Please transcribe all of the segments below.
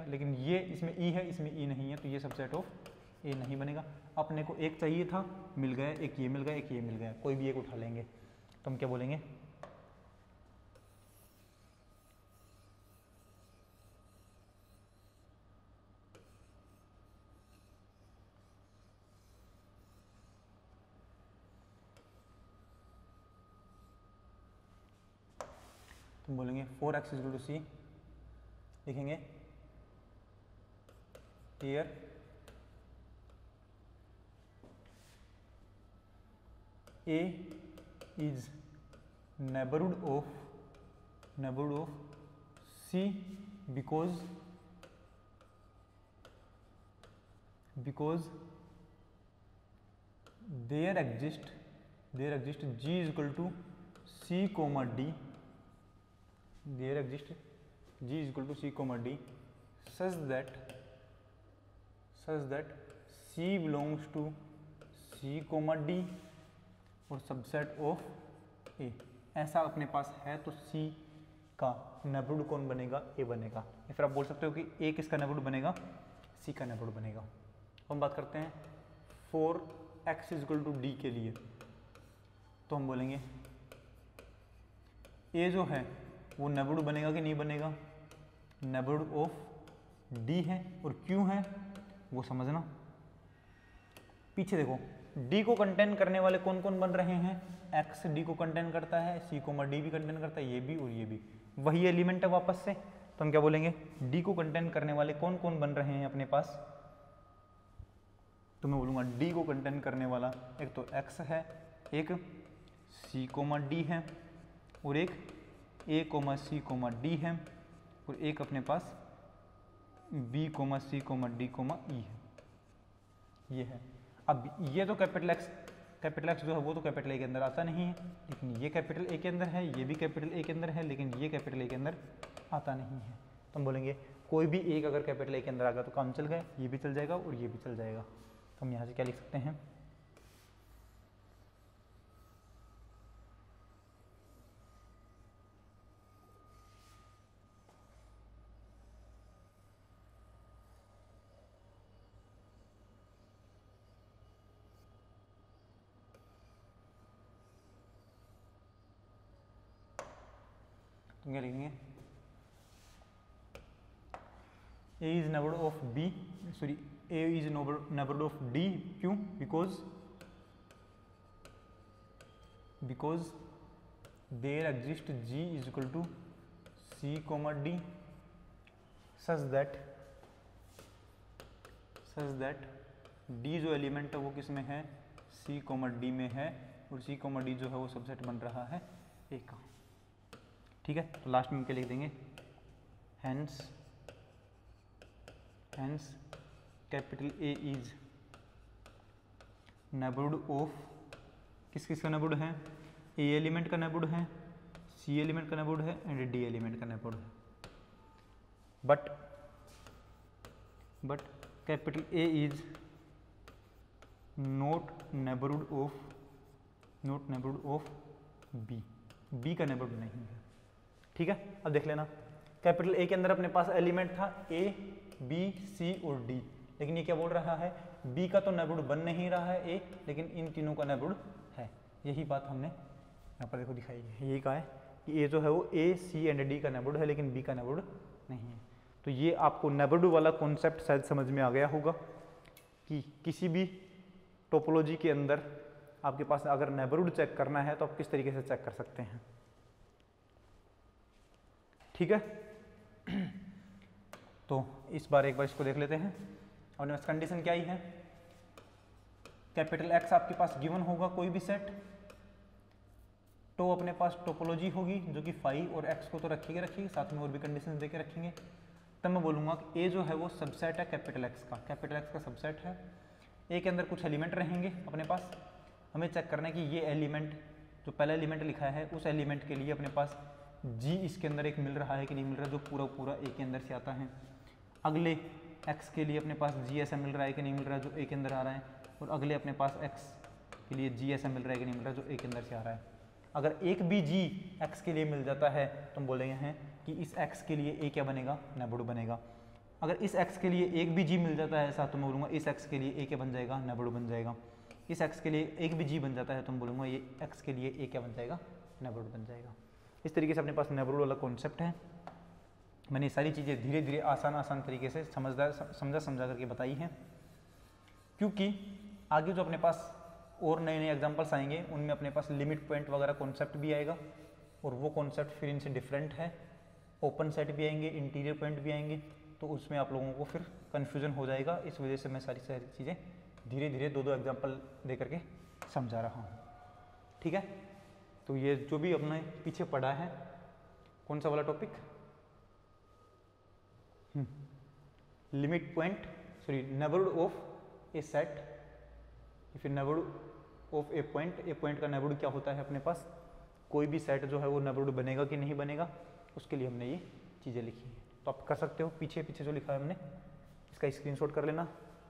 लेकिन ये इसमें ई है, इसमें ई नहीं है, तो ये सबसेट ऑफ ए नहीं बनेगा। अपने को एक चाहिए था, मिल गया, एक ये मिल गया, एक ये मिल गया, कोई भी एक उठा लेंगे, तो हम क्या बोलेंगे, तुम बोलेंगे 4x = c, लिखेंगे here a is neighborhood of c because there exist g = c, d, there exist g = c, d such that c belongs to c, d और सबसेट ऑफ ए। ऐसा अपने पास है तो सी का नेबरहुड कौन बनेगा, ए बनेगा। या फिर आप बोल सकते हो कि ए किसका नेबरहुड बनेगा, सी का नेबरहुड बनेगा। हम बात करते हैं 4x = d के लिए, तो हम बोलेंगे ए जो है वो नेबरहुड बनेगा कि नहीं बनेगा, नेबरहुड ऑफ डी है, और क्यों है वो समझना। पीछे देखो, डी को कंटेन करने वाले कौन कौन बन रहे हैं, एक्स डी को कंटेन करता है, सी डी भी कंटेन करता है, ये भी और ये भी, वही एलिमेंट है वापस से। तो हम क्या बोलेंगे, डी को कंटेन करने वाले कौन कौन बन रहे हैं अपने पास, तो मैं बोलूँगा डी को कंटेन करने वाला एक तो एक्स है, एक सी डी है, और एक ए सी डी है, और एक अपने पास बी सी डी ई है, ये है। अब ये तो कैपिटल एक्स जो है वो तो कैपिटल ए के अंदर आता नहीं है, लेकिन ये कैपिटल ए के अंदर है, ये भी कैपिटल ए के अंदर है, लेकिन ये कैपिटल ए के अंदर आता नहीं है। तो हम बोलेंगे कोई भी एक अगर कैपिटल ए के अंदर आ गया तो काम चल गया, ये भी चल जाएगा और ये भी चल जाएगा। तो हम यहाँ से क्या लिख सकते हैं, तो क्या लिखेंगे, A is neighborhood of B, sorry, A is neighborhood of D, क्यों, because there exists G = C, D such that D जो एलिमेंट है वो किस में है, C, D में है, और C, D जो है वो सबसेट बन रहा है A का। ठीक है, तो लास्ट में क्या लिख देंगे, hence capital A is neighbourhood of, किस किस का नेबरहुड है, ए एलिमेंट का नेबरहुड है, सी एलिमेंट का नेबरहुड है, एंड डी एलिमेंट का नेबरहुड है। But capital A is not neighbourhood of B का नेबरहुड नहीं है। ठीक है, अब देख लेना, कैपिटल ए के अंदर अपने पास एलिमेंट था ए, बी, सी और डी, लेकिन ये क्या बोल रहा है, बी का तो नेबरहुड बन नहीं रहा है ए, लेकिन इन तीनों का नेबरहुड है। यही बात हमने यहाँ पर देखो दिखाई है, यही कहा है कि ए जो है वो ए, सी एंड डी का नेबरहुड है, लेकिन बी का नेबरहुड नहीं है। तो ये आपको नेबरहुड वाला कॉन्सेप्ट शायद समझ में आ गया होगा कि किसी भी टोपोलॉजी के अंदर आपके पास अगर नेबरहुड चेक करना है तो आप किस तरीके से चेक कर सकते हैं। ठीक है, तो इस बार एक बार इसको देख लेते हैं। और नेक्स्ट कंडीशन क्या ही है, कैपिटल एक्स आपके पास गिवन होगा कोई भी सेट, तो अपने पास टोपोलॉजी होगी जो कि फाई और एक्स को तो रखिएगा, साथ में और भी कंडीशन देके रखेंगे। तब मैं बोलूँगा कि ए जो है वो सबसेट है कैपिटल एक्स का सबसेट है। ए के अंदर कुछ एलिमेंट रहेंगे अपने पास, हमें चेक करना है कि ये एलिमेंट जो पहला एलिमेंट लिखा है उस एलिमेंट के लिए अपने पास जी इसके अंदर एक मिल रहा है कि नहीं मिल रहा, जो पूरा पूरा ए के अंदर से आता है। अगले एक्स के लिए अपने पास जी ऐसा मिल रहा है कि नहीं मिल रहा है, जो ए के अंदर आ रहा है, और अगले अपने पास एक्स के लिए जी ऐसा मिल रहा है कि नहीं मिल रहा है, जो ए के अंदर से आ रहा है। अगर एक भी जी एक्स के लिए मिल जाता है तो हम बोलेंगे हैं कि इस एक्स के लिए ए क्या बनेगा, नेबरहुड बनेगा। अगर इस एक्स के लिए एक भी जी मिल जाता है ऐसा तो मैं बोलूँगा इस एक्स के लिए ए क्या बन जाएगा, नेबरहुड बन जाएगा। इस एक्स के लिए एक भी जी बन जाता है तो मैं बोलूँगा ये एक्स के लिए ए क्या बन जाएगा, नेबरहुड बन जाएगा। इस तरीके से अपने पास नेबरहुड वाला कॉन्सेप्ट है। मैंने ये सारी चीज़ें धीरे धीरे आसान तरीके से समझा करके बताई हैं, क्योंकि आगे जो अपने पास और नए नए एग्जाम्पल्स आएंगे उनमें अपने पास लिमिट पॉइंट वगैरह कॉन्सेप्ट भी आएगा, और वो कॉन्सेप्ट फिर इनसे डिफरेंट है। ओपन सेट भी आएंगे, इंटीरियर पॉइंट भी आएंगे, तो उसमें आप लोगों को फिर कन्फ्यूजन हो जाएगा। इस वजह से मैं सारी चीज़ें धीरे धीरे दो एग्जाम्पल दे करके समझा रहा हूँ, ठीक है। तो ये जो भी अपने पीछे पढ़ा है, कौन सा वाला topic, limit point, sorry neighbourhood of a set, फिर नेबरहुड ऑफ ए पॉइंट का नेबरहुड क्या होता है अपने पास, कोई भी सेट जो है वो नेबरहुड बनेगा कि नहीं बनेगा, उसके लिए हमने ये चीज़ें लिखी हैं। तो आप कर सकते हो, पीछे जो लिखा है हमने इसका स्क्रीनशॉट कर लेना,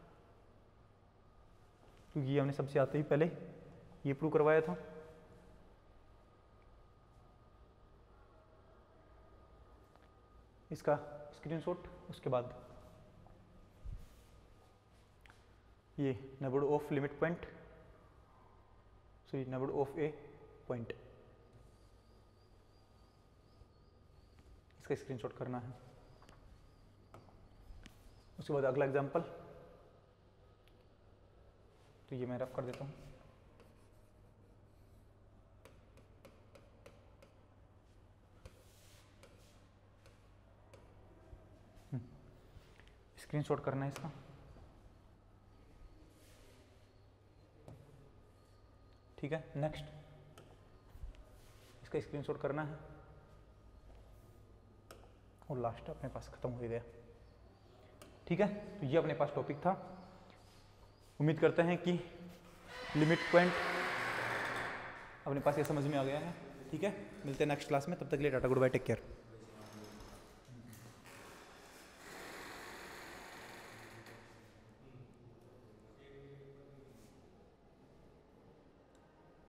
क्योंकि ये हमने सबसे आते ही पहले ये प्रूव करवाया था। इसका स्क्रीनशॉट, उसके बाद ये neighbourhood of limit point, sorry neighbourhood of a point, इसका स्क्रीनशॉट करना है। उसके बाद अगला एग्जांपल, तो ये मैं रफ कर देता हूँ। स्क्रीनशॉट करना है इसका, ठीक है। नेक्स्ट, इसका स्क्रीनशॉट करना है, और लास्ट अपने पास खत्म हो गया, ठीक है। तो ये अपने पास टॉपिक था। उम्मीद करते हैं कि लिमिट पॉइंट अपने पास ये समझ में आ गया है, ठीक है। मिलते हैं नेक्स्ट क्लास में, तब तक के लिए tata, goodbye, take care.